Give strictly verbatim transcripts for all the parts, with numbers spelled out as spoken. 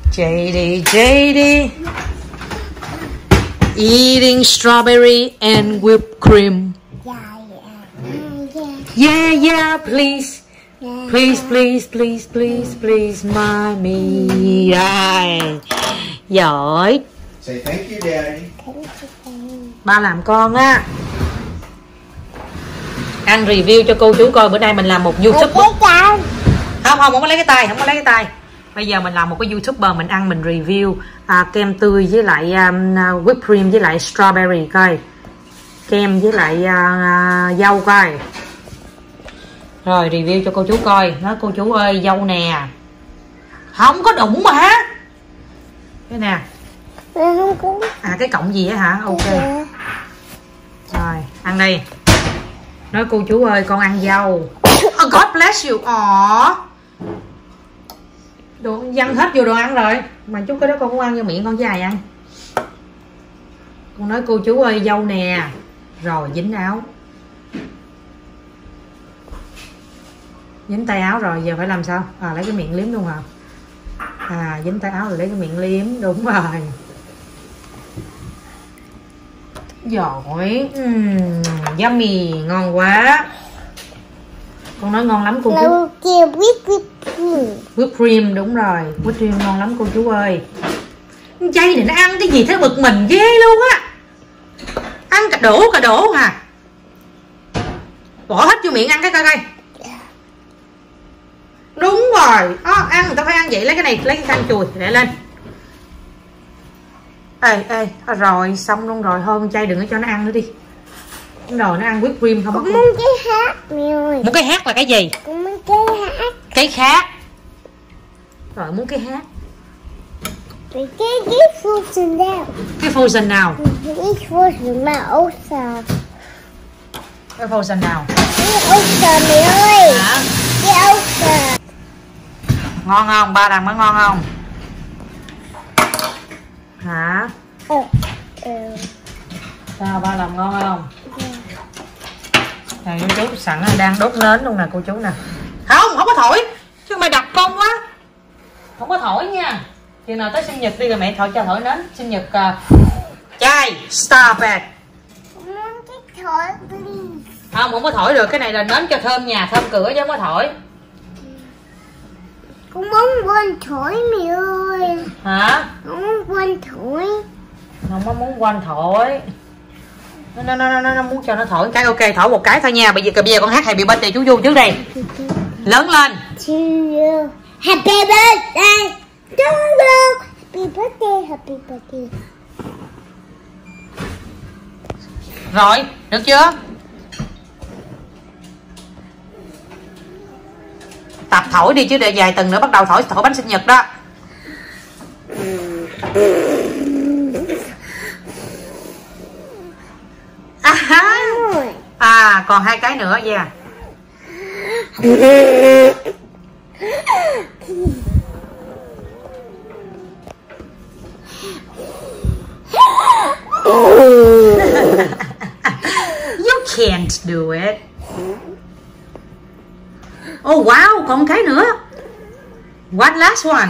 J D, J D. Eating strawberry and whipped cream. Yeah, yeah, please. Please, please, please, please, please, mommy. Rồi. Giỏi. Say thank you, Daddy. Ba làm con á. Ăn review cho cô chú coi, bữa nay mình làm một YouTube. Không, không, không có lấy cái tay, không có lấy cái tay. Bây giờ mình làm một cái YouTuber, mình ăn mình review à, kem tươi với lại um, whipped cream với lại strawberry coi. Kem với lại uh, dâu coi. Rồi review cho cô chú coi. Nói cô chú ơi, dâu nè. Không có đụng mà. Cái nè. À cái cọng gì á hả? Ok. Rồi, ăn đi. Nói cô chú ơi, con ăn dâu. Oh, God bless you. Ồ. Đồ văng hết vô đồ ăn rồi. Mà chút cái đó con cũng ăn vô miệng con chứ ai ăn. Con nói cô chú ơi, dâu nè. Rồi dính áo. Dính tay áo rồi, giờ phải làm sao? À lấy cái miệng liếm luôn hả? À dính tay áo rồi lấy cái miệng liếm. Đúng rồi. Giỏi. uhm, Yummy, ngon quá. Con nói ngon lắm cô chú. Whipped cream, đúng rồi. Whipped cream ngon lắm cô chú ơi. Chay này nó ăn cái gì thế bực mình ghê luôn á. Ăn cả đổ cả đổ à. Bỏ hết vô miệng ăn cái coi coi. Đúng rồi. Đó, ăn người ta phải ăn vậy. Lấy cái này, lấy cái khăn chùi để lên. Ê ê rồi xong luôn rồi, thôi chay đừng có cho nó ăn nữa đi. Rồi nó ăn whipped cream không? Con muốn cái hát mẹ ơi. Muốn cái hát là cái gì? Con muốn cái hát. Cái khác. Rồi muốn cái hát. Cái cái Frozen nào? Cái Frozen nào? Cái Frozen mà Elsa. Cái Frozen nào? Cái Elsa mẹ ơi. Hả? Cái Elsa. Ngon không? Ba làm có ngon không? Hả? Ừ. Ừ. Sao ba làm ngon không? Này cô chú sẵn là đang đốt nến luôn nè cô chú nè. Không, không có thổi. Chứ mày đập con quá. Không có thổi nha. Chừng nào tới sinh nhật đi rồi mẹ thổi cho thổi nến. Sinh nhật uh... Chai, stop it. Con muốn cái thổi please. Không, không có thổi được. Cái này là nến cho thơm nhà, thơm cửa chứ không có thổi. Con muốn quên thổi mẹ ơi. Hả? Con muốn quên thổi. Không có muốn quanh thổi. Nó, nó, nó, nó, nó muốn cho nó thổi cái. Ok, thổi một cái thôi nha. Bây giờ bây giờ con hát Happy Birthday chú Du trước đây. Lớn lên. Happy birthday to you. Happy birthday, happy birthday. Rồi, được chưa? Tập thổi đi chứ để vài tuần nữa bắt đầu thổi thổi bánh sinh nhật đó. À, à còn hai cái nữa nha. Yeah. You can't do it. Oh wow, còn cái nữa. What last one?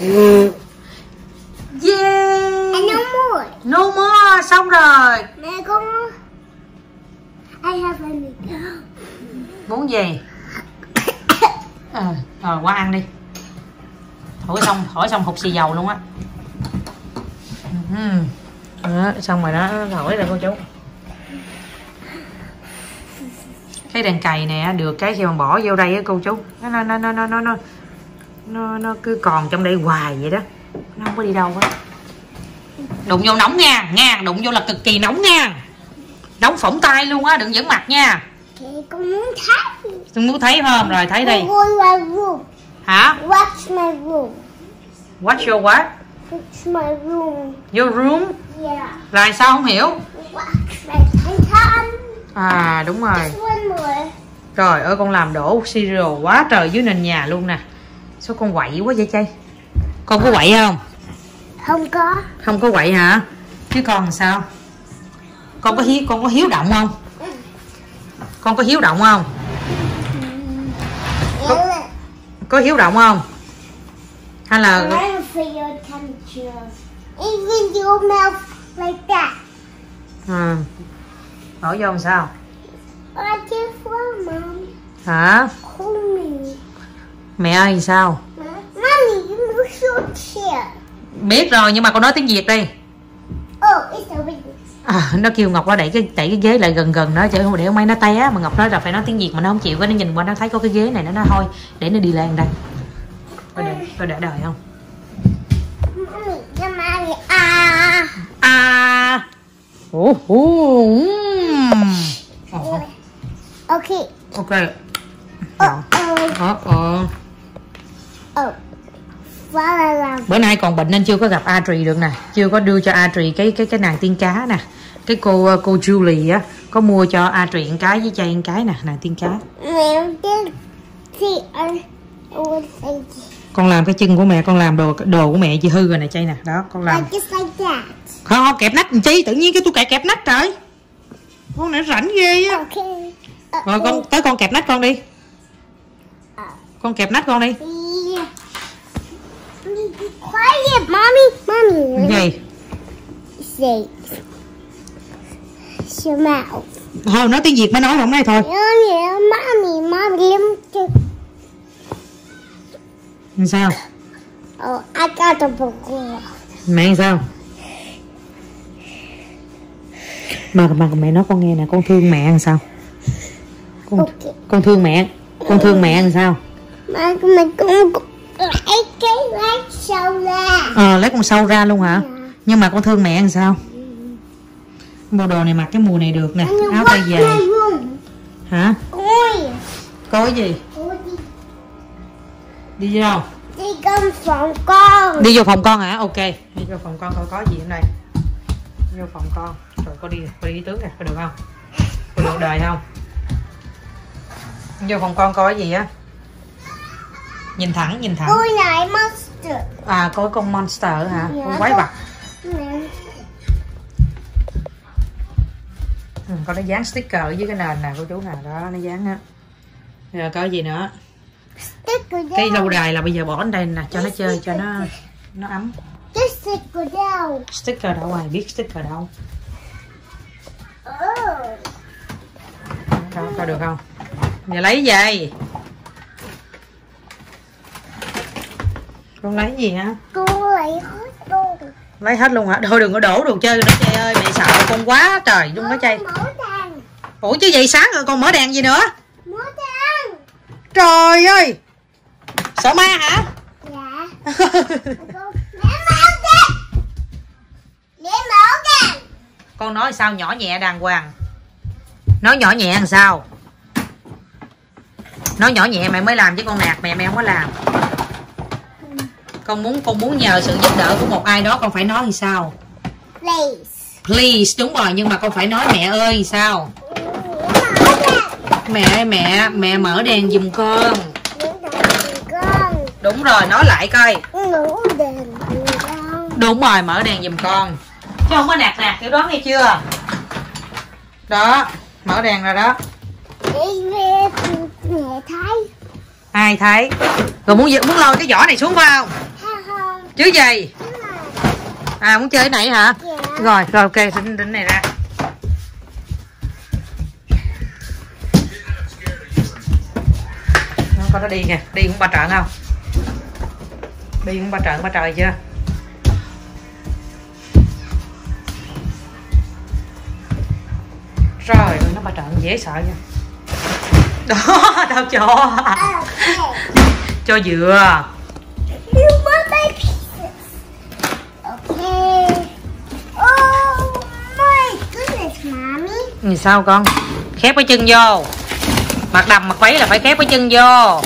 Yeah. And no more. No more, xong rồi. Mẹ con. I have a Muốn gì? À, rồi qua ăn đi. Thổi xong, thổi xong hụt xì dầu luôn á. Đó, xong rồi đó, thổi rồi cô chú. Cái đèn cày nè, được cái khi mà bỏ vô đây á cô chú, nó nó nó nó nó nó nó nó cứ còn trong đây hoài vậy đó, nó không có đi đâu hết. Đụng vô nóng nha, nha, đụng vô là cực kỳ nóng nha, nóng phỏng tay luôn á, đừng giỡn mặt nha. Con muốn thấy. Con muốn thấy không? Rồi thấy đi. Hả? Watch my room. What's your what? Watch my room. Your room? Yeah. Rồi sao không hiểu? Watch my time. À đúng rồi. Trời ơi con làm đổ cereal quá trời dưới nền nhà luôn nè. Sao con quậy quá vậy Chay? Con có quậy không? Không có. Không có quậy hả? Chứ con sao? Con có hiếu con có hiếu động không? Con có hiếu động không? Có, có hiếu động không? Hay là for your temperature. Even your mouth like that. Ừ. Bỏ vô làm sao? I just want mom. Hả? Call me. Mẹ ơi sao? Mommy, you move your chair. Biết rồi nhưng mà con nói tiếng Việt đi. Oh, it's a window. À, nó kêu Ngọc nó đẩy cái đẩy cái ghế lại gần gần nó chứ không để không may nó té, mà Ngọc nói là phải nói tiếng Việt mà nó không chịu, cái nó nhìn qua nó thấy có cái ghế này nó nói thôi để nó đi lên đây. Coi đợi, coi đợi đời không? Mommy, à. À. Ồ, ồ. Ok. Ok. Ờ ờ. Ờ ờ. Ờ. Làm. Bữa nay còn bệnh nên chưa có gặp Adri được nè, chưa có đưa cho Adri cái cái cái nàng tiên cá nè. Cái cô cô Julie á có mua cho Adri một cái với Chay một cái nè, nàng tiên cá. Con làm cái chân của mẹ, con làm đồ đồ của mẹ chị hư rồi nè Chay nè, đó con làm. Không, không kẹp nách làm chi, tự nhiên cái tôi kẹp kẹp nách trời. Con này rảnh ghê á. Rồi con tới con kẹp nách con đi. Con kẹp nách con đi. Quiet, mommy, mommy. Gì? Say. Your mouth. Thôi nói tiếng Việt mới nói không đây thôi. Yeah, mommy, mommy, let me. Sao? Oh, I got a burger. Mẹ sao? Mà mà mẹ nói con nghe nè, con thương mẹ làm sao? Con okay. Con thương mẹ, con thương mẹ làm sao? Mà mẹ con lấy cái lấy sâu ra. Ờ, lấy con sâu ra luôn hả? Yeah. Nhưng mà con thương mẹ làm sao? Bộ đồ này mặc cái mùa này được nè, áo tay dài. Hả? Ôi. Có cái gì? Đi vô đâu? Đi trong phòng con. Đi vô phòng con hả? Ok. Đi vô phòng con coi có gì ở đây. Đi vô phòng con. Rồi có đi, có đi tướng nè, có được không? Có được đời không? Đi vô phòng con coi cái gì á? Nhìn thẳng, nhìn thẳng. Ôi này monster. À, có con monster hả? Dạ, con quái vật. Ừ, con nó dán sticker dưới cái nền nè cô chú nè, đó nó dán á. Rồi có gì nữa? Cái lâu đài là bây giờ bỏ ở đây nè cho nó chơi cho nó nó ấm. Cái sticker đâu? Sticker đâu ai biết sticker đâu. Đâu, coi được không? Giờ lấy gì? Con lấy gì hả? Con lấy hết luôn. Lấy hết luôn hả? Thôi đừng có đổ đồ chơi nữa Chay ơi, mẹ sợ con quá trời luôn đó Chay. Ủa chứ vậy sáng rồi con mở đèn gì nữa? Mở đèn. Trời ơi. Sợ ma hả? Dạ. Để mở đèn. Để mở đèn. Con nói sao nhỏ nhẹ đàng hoàng. Nói nhỏ nhẹ làm sao? Nói nhỏ nhẹ mẹ mới làm chứ con nạt mẹ mẹ không có làm. Con muốn con muốn nhờ sự giúp đỡ của một ai đó con phải nói thì sao? Please. Please đúng rồi, nhưng mà con phải nói mẹ ơi sao? Mẹ ơi mẹ, mẹ mở đèn giùm con. Đúng rồi, nói lại coi. Đúng rồi, mở đèn giùm con. Chứ không có nạt nạt kiểu đó nghe chưa? Đó, mở đèn rồi đó. Mẹ thấy. Ai thấy? Rồi muốn muốn lôi cái vỏ này xuống phải không? Chứ gì? À muốn chơi cái này hả? Dạ. Rồi, rồi ok, tính tính này ra. Nó có nó đi kìa, đi cũng ba trận không? Đi cũng ba trận ba trời chưa? Trời ơi, nó ba trận dễ sợ nha. Đó, tao cho. Cho dừa. Vì sao con? Khép cái chân vô. Mặc đầm mặc váy là phải khép cái chân vô.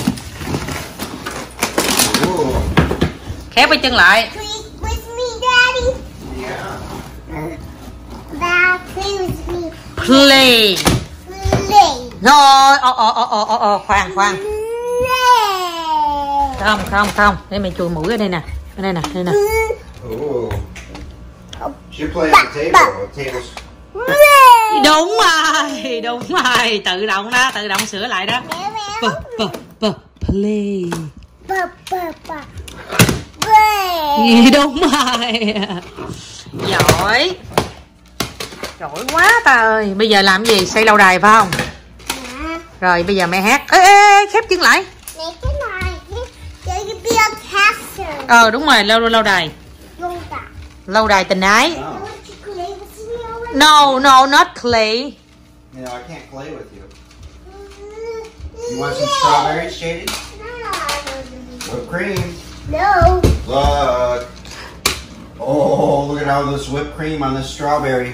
Khép cái chân lại. Play. Rồi, ồ ồ ồ ồ ồ khoan khoan. Không không không, để mẹ chùi mũi ở đây nè, ở đây nè, đây nè. Đúng rồi, đúng rồi, tự động đó, tự động sửa lại đó. P, p, p, play. Đúng rồi. Giỏi. Giỏi quá ta ơi. Bây giờ làm gì? Xây lâu đài phải không? À. Rồi bây giờ mẹ hát. Ê, ê, ê khép chân lại. Mẹ cái này cái bia castle. Ờ đúng rồi, lâu lâu đài. Lâu đài. Lâu đài tình ái. No, no, not clay. No, I can't play with you. You want some strawberries, Shady? Whipped cream. No. Look. Oh, look at all this whipped cream on this strawberry.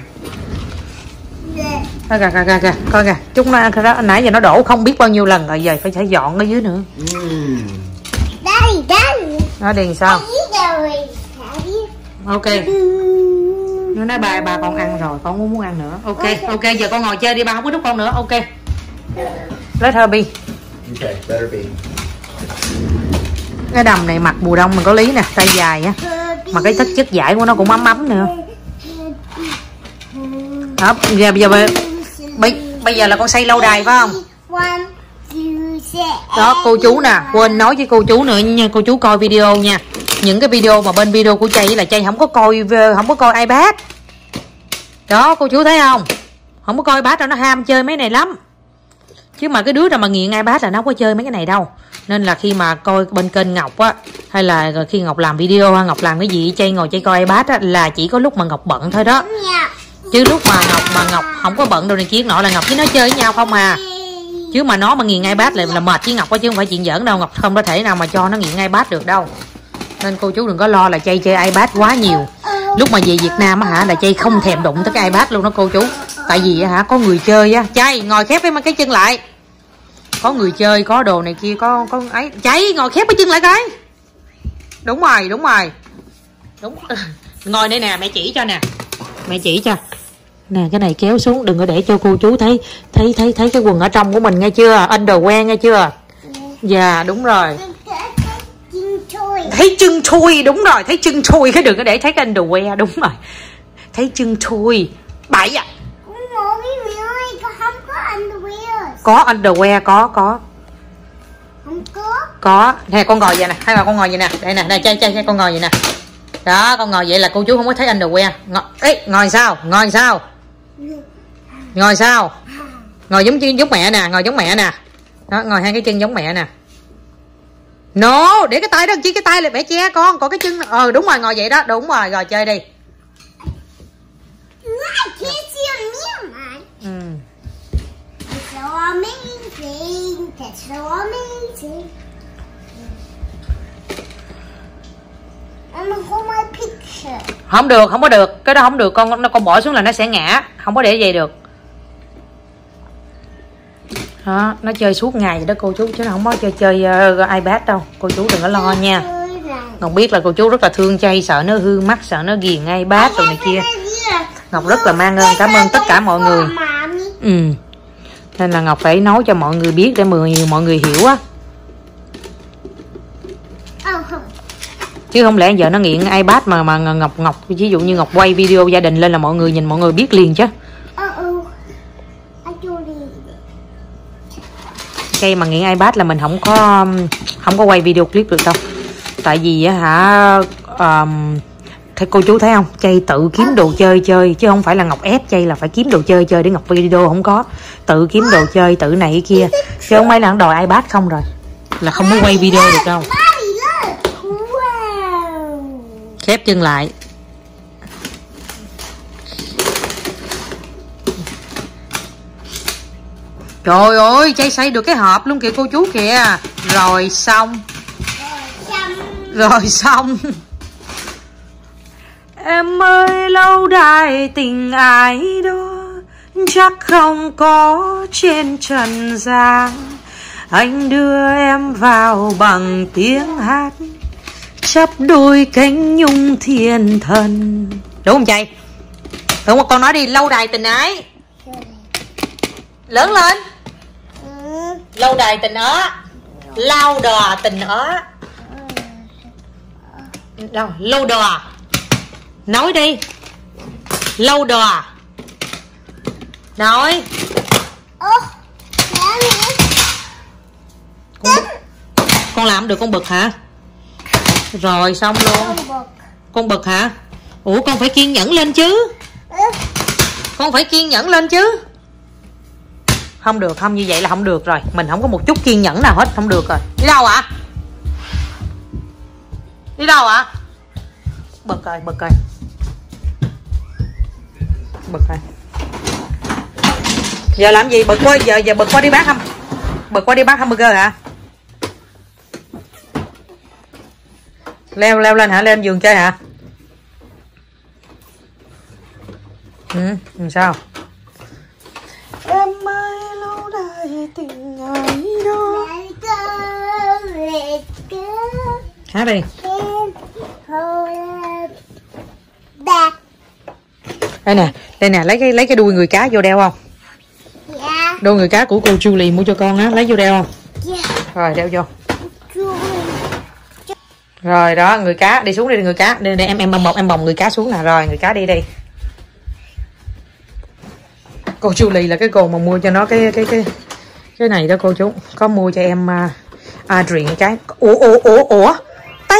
Coi kìa, kìa, kìa, coi kìa. Chúng nó nãy giờ nó đổ không biết bao nhiêu lần rồi, giờ phải phải dọn ở dưới nữa. Mm. Daddy, daddy. Nó điền sao? Daddy. Ok. Nó nói bà bà con ăn rồi, con muốn muốn ăn nữa. Ok, ok, giờ con ngồi chơi đi, ba không có đút con nữa. Ok. Let her be. Okay, better be. Cái đầm này mặc mùa đông mình có lý nè, tay dài á. Mà cái chất chất vải của nó cũng ấm ấm nữa. Đó, bây giờ bây giờ bây, bây giờ là con xây lâu đài phải không? Đó cô chú nè, quên nói với cô chú nữa nha, cô chú coi video nha. Những cái video mà bên video của Chay là Chay không có coi không có coi iPad. Đó cô chú thấy không? Không có coi iPad đâu, nó ham chơi mấy này lắm. Chứ mà cái đứa nào mà nghiện iPad là nó không có chơi mấy cái này đâu. Nên là khi mà coi bên kênh Ngọc á, hay là khi Ngọc làm video hay Ngọc làm cái gì Chay ngồi Chay coi iPad á, là chỉ có lúc mà Ngọc bận thôi đó. Chứ lúc mà Ngọc mà Ngọc không có bận đâu này kia nọ là Ngọc với nó chơi với nhau không à. Chứ mà nó mà nghiện iPad là, là mệt với Ngọc á, chứ không phải chuyện giỡn đâu. Ngọc không có thể nào mà cho nó nghiện iPad được đâu. Nên cô chú đừng có lo là Chay chơi iPad quá nhiều. Lúc mà về Việt Nam á hả là Chay không thèm đụng tới cái iPad luôn đó cô chú. Tại vì hả có người chơi á. Chay ngồi khép cái chân lại. Có người chơi, có đồ này kia, có có ấy. Chay ngồi khép cái chân lại coi. Đúng rồi, đúng rồi. Đúng. Ngồi đây nè, mẹ chỉ cho nè. Mẹ chỉ cho. Nè cái này kéo xuống, đừng có để cho cô chú thấy thấy thấy thấy cái quần ở trong của mình nghe chưa? Underwear nghe chưa? Dạ đúng rồi. Thấy chân thui, đúng rồi, thấy chân thui, cái đừng có để thấy cái underwear, đúng rồi. Thấy chân thui. Bậy à. Có underwear, có có. Không có. Có. Nè con ngồi vậy nè, hay là con ngồi vậy nè. Đây nè, đây Chay Chay con ngồi vậy nè. Đó, con ngồi vậy là cô chú không có thấy underwear. Ngồi, ê, ngồi sao? Ngồi sao? Ngồi sao? Ngồi giống giống mẹ nè, ngồi giống mẹ nè. Đó, ngồi hai cái chân giống mẹ nè. No, để cái tay đó chi cái tay là mẹ che con, còn cái chân ờ đúng rồi ngồi vậy đó, đúng rồi, rồi chơi đi. Ừ. Không được, không có được, cái đó không được, con nó con bỏ xuống là nó sẽ ngã, không có để vậy được. Đó, nó chơi suốt ngày vậy đó cô chú, chứ nó không có chơi chơi uh, iPad đâu, cô chú đừng có lo nha. Ngọc biết là cô chú rất là thương Chay, sợ nó hư mắt, sợ nó ghiền iPad rồi này kia. Ngọc rất là mang ơn, cảm ơn tất cả mọi người. Ừ. Nên là Ngọc phải nói cho mọi người biết để mọi người, mọi người hiểu á. Chứ không lẽ giờ nó nghiện iPad mà mà Ngọc Ngọc ví dụ như Ngọc quay video gia đình lên là mọi người nhìn mọi người biết liền chứ. Chay mà nghiện iPad là mình không có không có quay video clip được đâu. Tại vì á hả um, thấy cô chú thấy không, Chay tự kiếm đồ chơi chơi chứ không phải là Ngọc ép Chay là phải kiếm đồ chơi chơi để Ngọc video, không có. Tự kiếm đồ chơi, tự này kia chứ không phải là đòi iPad không rồi là không có quay video được đâu. Khép chân lại. Trời ơi, Chay xây được cái hộp luôn kìa cô chú kìa. Rồi xong. Rồi xong. Em ơi lâu đài tình ái đó chắc không có trên trần gian. Anh đưa em vào bằng tiếng hát chắp đôi cánh nhung thiên thần. Đúng không Chay? Đúng không? Con nói đi, lâu đài tình ái. Lớn lên. Lâu đài tình ó. Lao đò tình ó. Đâu? Lâu đò. Nói đi. Lâu đò. Nói. Con, con làm được con bực hả? Rồi xong luôn. Con bực hả? Ủa con phải kiên nhẫn lên chứ. Con phải kiên nhẫn lên chứ. Không được, không, như vậy là không được rồi. Mình không có một chút kiên nhẫn nào hết, không được rồi. Đi đâu ạ? À? Đi đâu ạ? À? Bực rồi, bực rồi. Bực rồi. Giờ làm gì? Bực quá, giờ giờ bực quá đi bác không? Bực quá đi bác hamburger hả? Leo leo lên hả? Lên giường chơi hả? Ừ, làm sao? Em ơi lâu đài tình ai đó. Hát đi. Đây nè, đây nè, lấy cái lấy cái đuôi người cá vô đeo không? Dạ. Đuôi người cá của cô Julie mua cho con á, lấy vô đeo không? Dạ. Rồi đeo vô. Rồi đó, người cá đi xuống đi người cá. Đây, đây em em bồng em bồng người cá xuống nè, rồi người cá đi đi. Cô Julie là cái cô mà mua cho nó cái cái cái cái này đó cô chú, có mua cho em uh, Adrian cái. Ủa ủa ủa ủa té,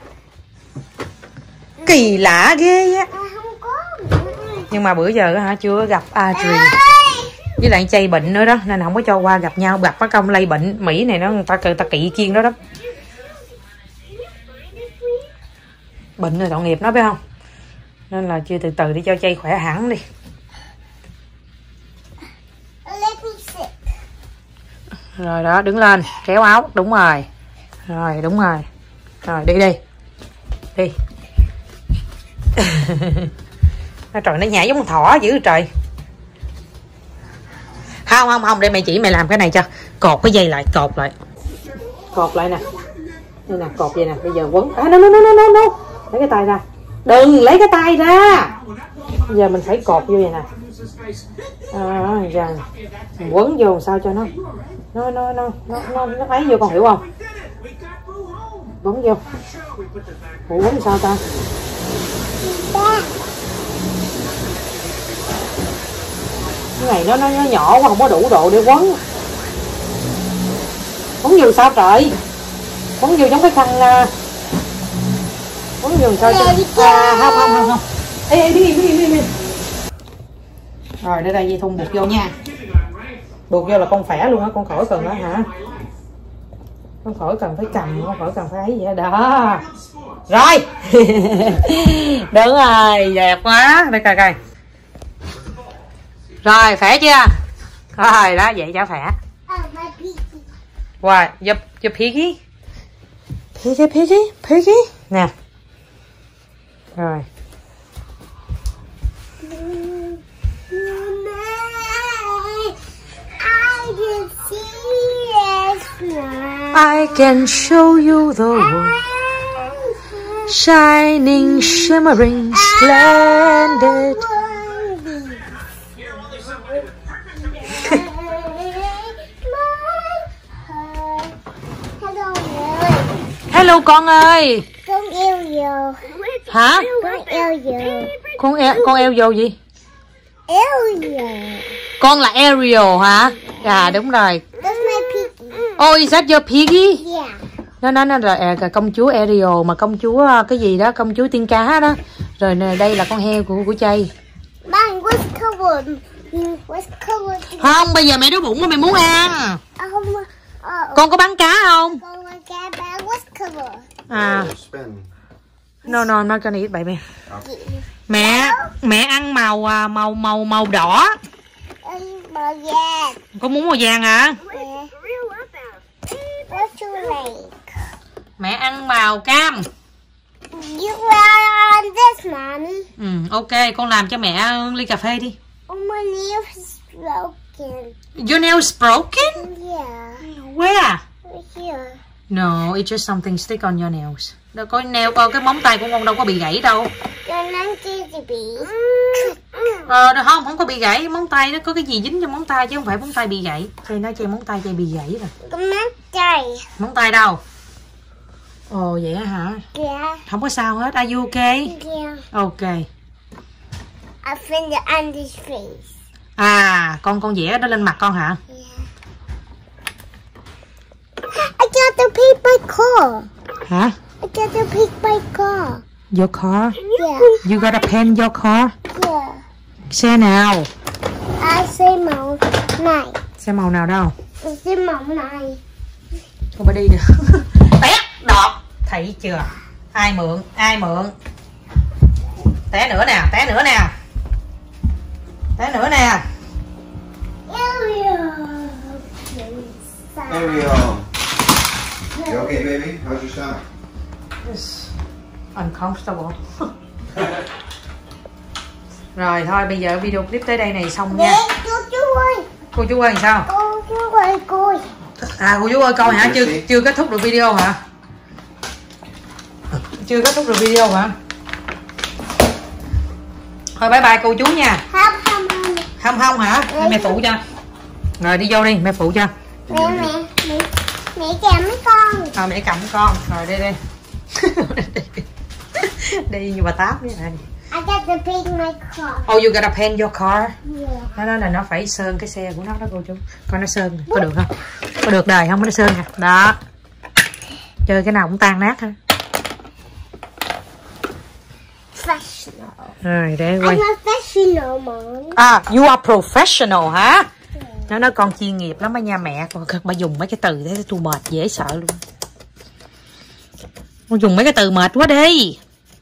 kỳ lạ ghê á. Nhưng mà bữa giờ hả chưa gặp Adrian với lại chay bệnh nữa đó nên không có cho qua gặp nhau, gặp có công lây bệnh Mỹ này nó người ta người ta kỵ kiên đó đó. Bệnh rồi tội nghiệp nó biết không, nên là chưa từ từ đi cho chay khỏe hẳn đi. Rồi đó, đứng lên kéo áo, đúng rồi, rồi đúng rồi, rồi đi đi đi. Trời, nó nhảy giống con thỏ dữ trời. Không không không, để mẹ chỉ mày làm cái này cho, cột cái dây lại, cột lại, cột lại nè, đây nè, cột vậy nè, bây giờ quấn. À, no no no no no no, lấy cái tay ra, đừng lấy cái tay ra, bây giờ mình phải cột vô vậy nè. À, giờ quấn vô làm sao cho nó nó nó nó nó nó, nó ấy vô, con hiểu không? Quấn vô. Ủa quấn sao ta? Cái này nó nó, nó nhỏ quá, không có đủ độ để quấn. Quấn vô sao trời? Quấn vô giống cái khăn. Quấn vô sao cho. À, không không không không. Ê ê đi đi đi đi. Rồi để đây dây thun buộc vô nha. Buộc vô là con khỏe luôn á, con khỏi cần đó hả? Con khỏi cần phải cầm, con khỏi cần phải ấy vậy đó. Rồi. Đúng rồi, đẹp quá. Đây coi coi. Rồi, khỏe chưa? Rồi đó, vậy cho khỏe. Wow, your, your piggy. Piggy, piggy, piggy. Nè. Rồi. I can show you the world, shining, shimmering, splendid. Hello con ơi. Con eo dồ. Hả? Con eo dồ. Con eo con eo dồ gì? Eo dồ. Con là Ariel hả? À đúng rồi. That's my piggy. Oh, is that your piggy? Yeah. Nó nó nó là à, công chúa Ariel mà công chúa cái gì đó, công chúa tiên cá đó. Rồi nè, đây là con heo của của Chay. Mine was covered. Was covered. Không, bây giờ mẹ đói bụng mà mày muốn ăn. Um, uh, Con có bán cá không? con cá bag was covered. À. No no, not gonna eat baby. Mẹ mẹ ăn màu màu màu màu đỏ. Màu vàng. Con muốn màu vàng hả? Yeah. What's your like? Mẹ ăn màu cam. You are on this, mommy. Ừ, ok, con làm cho mẹ ly cà phê đi. Oh, my nail is broken. Your nail is broken? Yeah. Where? Right here. No, it's just something stick on your nails. Đâu có nail, ờ, cái móng tay của con đâu có bị gãy đâu. You're not going to be. Ờ, không, không có bị gãy. Móng tay nó có cái gì dính cho móng tay chứ không phải móng tay bị gãy. Thì nó chơi móng tay chơi bị gãy rồi. Móng tay. Móng tay đâu? Ồ vậy hả? Yeah. Không có sao hết. Are you okay? Yeah. Ok. I find it on his face. À, con con vẽ nó lên mặt con hả? Yeah. I got the paper car. Hả? I got to pick my car. Your car? Yeah. You got a pen your car? Yeah. Xe nào? I say màu này. Xe màu nào đâu? I say màu này. Không phải đi được. Té đọt. Thấy chưa? Ai mượn? Ai mượn? Té nữa nè, té nữa nè. Té nữa nè. Ariel. Ariel. You okay, baby? How's your stomach? It's uncomfortable. Rồi thôi bây giờ video clip tới đây này xong nha. Nè, chú chú ơi. Cô chú ơi sao? Cô chú ơi coi. À cô chú ơi coi hả? Chưa chưa kết thúc được video hả? Chưa kết thúc được video hả? Thôi bye bye cô chú nha. Không không không. Không không hả? Mẹ, mẹ phụ cho. Rồi đi vô đi, mẹ phụ cho. Mẹ mẹ mẹ mẹ kèm mấy con. Rồi mẹ cầm con. Rồi đi đi. Đi như bà Táp vậy này. I got to pick my car. Oh, you gotta paint your car. Yeah. Đó, đó là nó phải sơn cái xe của nó đó cô chú. Coi nó sơn có được không? Có được đời không? Nó sơn nè. Đó. Chơi cái nào cũng tan nát ha. Professional. Rồi để quay. I'm a professional mom. À, you are professional hả? Nó nói con chuyên nghiệp lắm á nha mẹ. Còn bà dùng mấy cái từ thế tôi mệt dễ sợ luôn. Con dùng mấy cái từ mệt quá đi.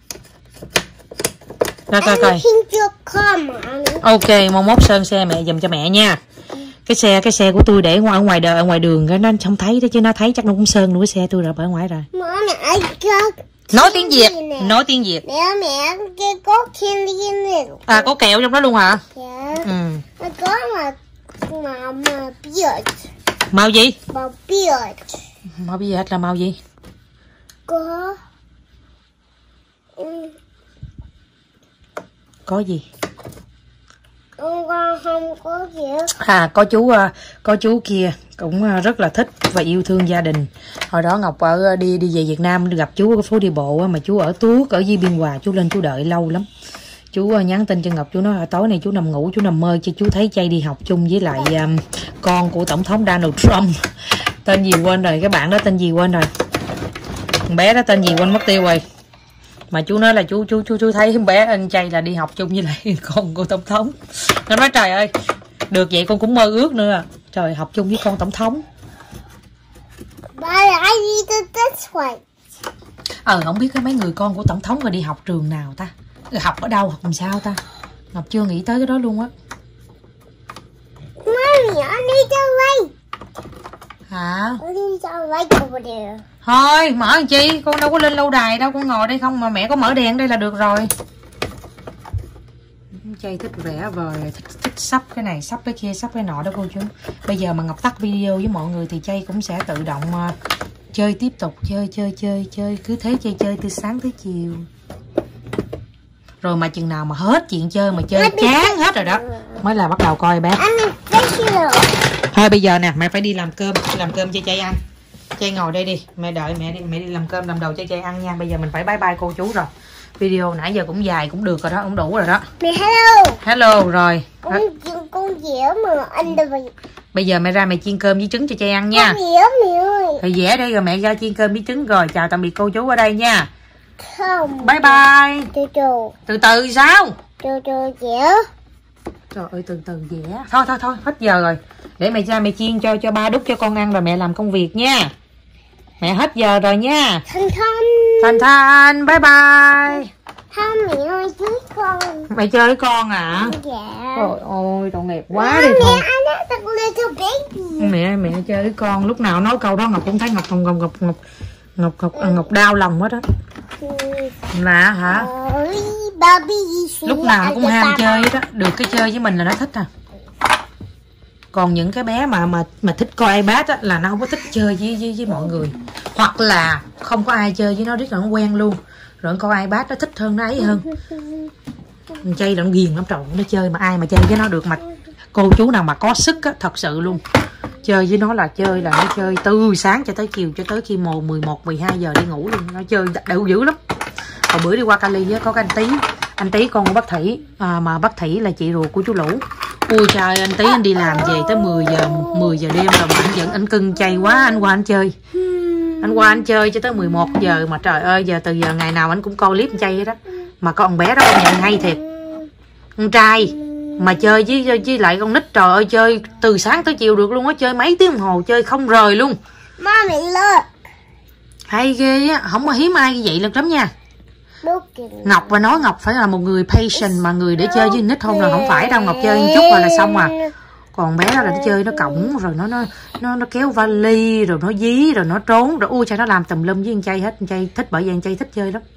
Coi coi coi. Ok, mong mốt sơn xe mẹ giùm cho mẹ nha. Cái xe cái xe của tôi để ngoài ngoài đời ngoài đường cái nó không thấy đó chứ nó thấy chắc nó cũng sơn nữa xe tôi rồi ở ngoài rồi. Nói tiếng Việt, nói tiếng Việt. Mẹ mẹ cái có candy này. À có kẹo trong đó luôn hả? Dạ. Ừ. Nó có mà mà mà beard. Màu gì? Màu beard. Màu beard là màu gì? Có. Ừ. Có gì? Con không có gì. À có chú có chú kia cũng rất là thích và yêu thương gia đình. Hồi đó Ngọc ở đi đi về Việt Nam gặp chú ở cái phố đi bộ mà chú ở Tuốt ở dưới Biên Hòa, chú lên chú đợi lâu lắm. Chú nhắn tin cho Ngọc, chú nói tối nay chú nằm ngủ, chú nằm mơ cho chú thấy Chay đi học chung với lại um, con của tổng thống Donald Trump. Tên gì quên rồi, cái bạn đó tên gì quên rồi. Con bé đó tên gì quên mất tiêu rồi. Mà chú nói là chú chú chú chú thấy bé anh Chay là đi học chung với lại con của tổng thống. Nó nói trời ơi, được vậy con cũng mơ ước nữa. Trời, học chung với con tổng thống. But I need this one. Ờ không biết cái mấy người con của tổng thống rồi đi học trường nào ta, học ở đâu, học làm sao ta. Ngọc chưa nghĩ tới cái đó luôn á. Mommy, I need the light. Hả? I need the light over there. Thôi mở làm chi, con đâu có lên lâu đài đâu, con ngồi đây không mà mẹ có mở đèn đây là được rồi. Chay thích vẽ vời, thích, thích sắp cái này, sắp cái kia, sắp cái nọ đó cô chú. Bây giờ mà Ngọc tắt video với mọi người thì Chay cũng sẽ tự động uh, chơi tiếp tục, chơi chơi chơi chơi, cứ thế Chay chơi từ sáng tới chiều. Rồi mà chừng nào mà hết chuyện chơi mà chơi chán hết rồi đó mới là bắt đầu coi bé. Thôi bây giờ nè, mẹ phải đi làm cơm, làm cơm cho Chay ăn. Chay ngồi đây đi, mẹ đợi mẹ đi, mẹ đi làm cơm làm đầu cho Chay ăn nha. Bây giờ mình phải bye bye cô chú rồi. Video nãy giờ cũng dài cũng được rồi đó, cũng đủ rồi đó. Mẹ hello. Hello rồi. Con con dẻo mà anh đây. Bây giờ mẹ ra mẹ chiên cơm với trứng cho Chay ăn nha. Con dẻo mẹ ơi. Rồi vẽ đây rồi mẹ ra chiên cơm với trứng rồi. Chào tạm biệt cô chú ở đây nha. Không. Bye bye. Từ từ. Từ từ sao? Từ từ dẻo. Trời ơi từ từ vẽ. Thôi thôi thôi hết giờ rồi. Để mẹ ra mẹ chiên cho cho ba đút cho con ăn rồi mẹ làm công việc nha. Mẹ hết giờ rồi nha. Thanh Thanh. Thanh Thanh bye bye. Không mẹ ơi với con. Mẹ chơi với con à? Dạ. Trời ơi tội nghiệp quá đi Mẹ, thôi. I want a little baby. Mẹ mẹ chơi với con, lúc nào nói câu đó Ngọc cũng thấy Ngọc Ngọc Ngọc Ngọc Ngọc Ngọc Ngọc, Ngọc, Ngọc đau lòng hết đó. Là hả? Lúc nào nó cũng ham chơi đó, được cái chơi với mình là nó thích à. Còn những cái bé mà mà mà thích coi iPad á là nó không có thích chơi với với, với mọi người, hoặc là không có ai chơi với nó riết là nó quen luôn, rồi coi iPad nó thích hơn nó ấy hơn. Chay là nó ghiền lắm, trời nó chơi mà ai mà chơi với nó được mà cô chú nào mà có sức á, thật sự luôn chơi với nó là chơi là nó chơi từ sáng cho tới chiều, cho tới khi mồ mười một, mười hai giờ đi ngủ luôn, nó chơi đều dữ lắm. Hồi bữa đi qua Cali á có cái anh Tí, anh Tí con của bác Thủy à, mà bác Thủy là chị ruột của chú Lũ. Ui trời, anh Tí anh đi làm về tới mười giờ, mười giờ đêm rồi mà anh vẫn anh cưng Chay quá, anh qua anh chơi. Anh qua anh chơi cho tới mười một giờ mà trời ơi, giờ từ giờ ngày nào anh cũng coi clip chay hết đó. Mà con bé đó công nhận hay thiệt. Con trai mà chơi với với lại con nít, trời ơi, chơi từ sáng tới chiều được luôn á, chơi mấy tiếng đồng hồ chơi không rời luôn. Mommy, look. Hay ghê á, không có hiếm ai như vậy được lắm nha. Ngọc và nói Ngọc phải là một người patient, mà người để chơi với nít không là không phải đâu. Ngọc chơi một chút rồi là xong à. Còn bé đó là nó chơi, nó cổng rồi nó nó nó nó kéo vali rồi nó dí rồi nó trốn rồi ui trời, nó làm tùm lum với anh Chay hết. Anh Chay thích, bởi vì anh Chay thích chơi lắm.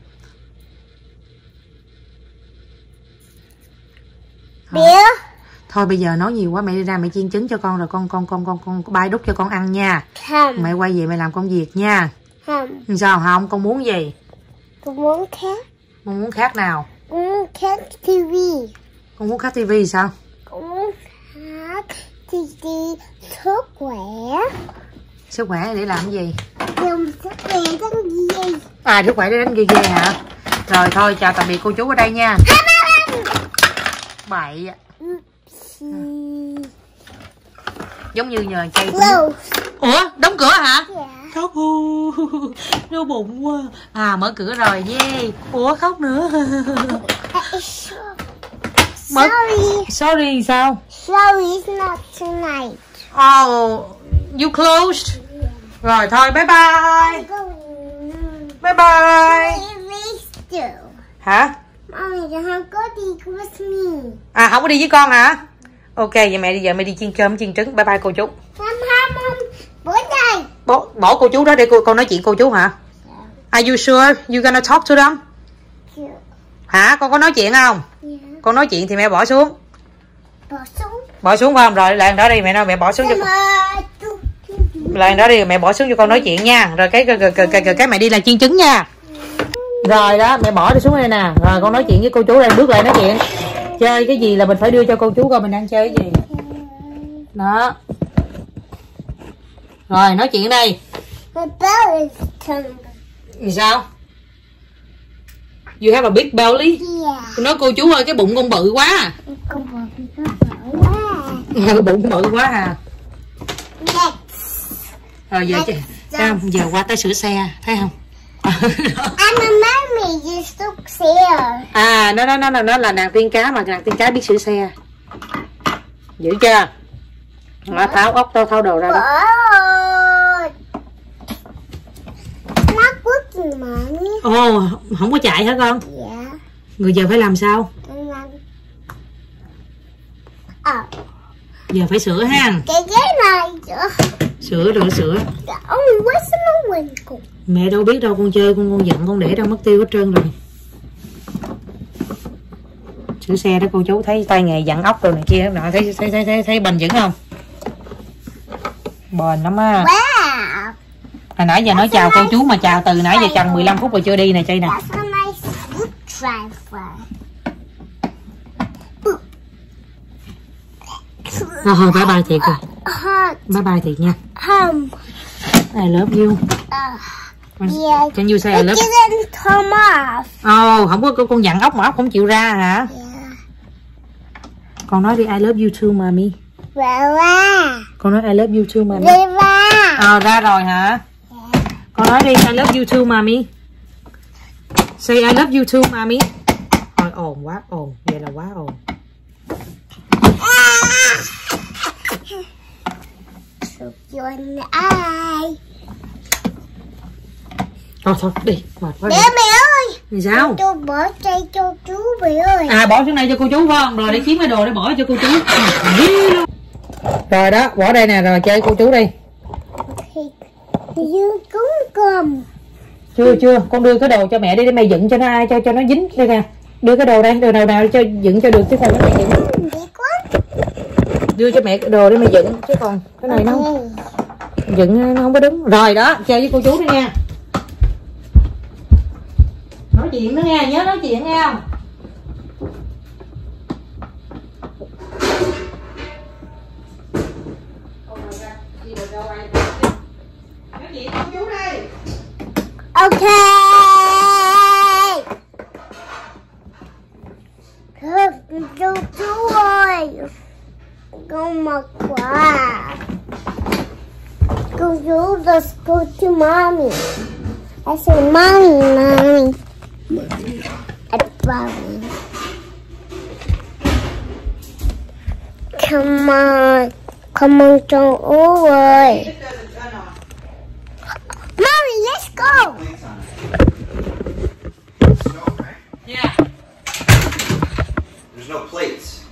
Bia. Thôi bây giờ nói nhiều quá, mẹ đi ra mẹ chiên trứng cho con rồi con con con con con bay đút cho con ăn nha. Không. Mẹ quay về mẹ làm công việc nha. Không. Sao không? Con muốn gì? Con muốn khác. Con muốn khác nào? Con muốn khác tivi. Con muốn khác tivi sao? Con muốn khác tivi sức khỏe. Sức khỏe để làm cái gì? Dùng sức khỏe đánh ghi. À, sức khỏe để đánh ghi ghê hả? Rồi thôi chào tạm biệt cô chú ở đây nha. Bậy. Giống như nhờ Chay cũng... Ủa đóng cửa hả? Khóc hu, đau bụng quá. À mở cửa rồi, yeah. Ủa khóc nữa. Mở... Sorry. Sorry sao? Sorry, it's not tonight. Oh, you closed. Rồi thôi bye bye. Bye bye. Hả? Mommy, không có đi with me. À không có đi với con hả? Ok, vậy mẹ đi, giờ mẹ đi chiên cơm chiên trứng. Bye bye cô chú. Không, không, không. Bỏ đây. Bỏ, bỏ cô chú đó để cô, con nói chuyện cô chú hả? Are you sure you gonna talk to them? Yeah. Hả? Con có nói chuyện không? Yeah. Con nói chuyện thì mẹ bỏ xuống. Bỏ xuống. Bỏ xuống phải không? Rồi lại đó đi mẹ nói mẹ bỏ xuống cho con. Lại đó đi mẹ bỏ xuống cho con nói chuyện nha. Rồi cái cái cái cái, cái, cái, cái mẹ đi là chiên trứng nha. Rồi đó mẹ bỏ đi xuống đây nè. Rồi con nói chuyện với cô chú đây, bước lại nói chuyện. Chơi cái gì là mình phải đưa cho cô chú coi mình đang chơi cái gì. Đó. Rồi nói chuyện đây. Sao? You have a big belly? Yeah. Nói cô chú ơi cái bụng con bự quá. Con bự quá. Bụng bự quá à. Next. Rồi giờ chứ, sao giờ qua tới sửa xe thấy không? I'm a mommy, you still here. À nó nó nó nó là nàng tiên cá mà nàng tiên cá biết sửa xe. Giữ chưa? Nó tháo ốc tháo tháo đồ ra đó. Nó quất gì mà. Ồ oh, không có chạy hả con? Dạ. Người giờ phải làm sao? À. Giờ phải sửa ha. Cái ghế này sửa. Sửa rồi sửa. Ông quất nó quên cục. Mẹ đâu biết đâu, con chơi con con giận con để đâu mất tiêu hết trơn rồi. Sửa xe đó cô chú, thấy tay nghề dặn ốc rồi này kia nọ, thấy thấy thấy thấy, thấy bền vững không? Bền lắm á. Wow. Hồi nãy giờ nói chào cô chú mà chào từ nãy giờ chừng mười lăm phút rồi chưa đi nè Chay nè. Thôi thôi bye bye thiệt rồi. Bye bye thiệt nha. Không. I love you. Yeah. Can you say I love you? It didn't come off. Oh, không có con dặn ốc mà ốc không chịu ra hả? Yeah. Con nói đi I love you too mommy. Ra. Con nói I love you too mommy. Ra. Ờ ra rồi hả? Yeah. Con nói đi I love you too mommy. Say I love you too mommy. Thôi ồn quá ồn, vậy là quá ồn. Sụp vô ai. Thôi thôi đi, mệt quá. Mẹ mẹ ơi. Thì sao? Tôi bỏ chay cho chú mẹ ơi. À bỏ xuống đây cho cô chú phải không? Rồi để kiếm cái đồ để bỏ cho cô chú. Rồi đó, bỏ đây nè, rồi chơi cô chú đi. Dương cúng cơm. Chưa chưa, con đưa cái đồ cho mẹ đi để mẹ dựng cho nó ai cho cho nó dính đây nè. Đưa cái đồ đây, đồ nào nào cho dựng cho được chứ còn cái này dựng. Đưa cho mẹ cái đồ để mẹ dựng chứ còn cái này nó không, dựng nó không có đúng. Rồi đó, chơi với cô chú đi nha. Nói chuyện đó nha, nhớ nói chuyện nghe không? Nói chuyện cô chú đi. Ok. Chú chú ơi. Con mệt quá. go to let's go to mommy. I say mommy, mommy. At mommy. Come on. Come on, don't over. Mommy, let's go. Snow, right? Yeah. There's no plates.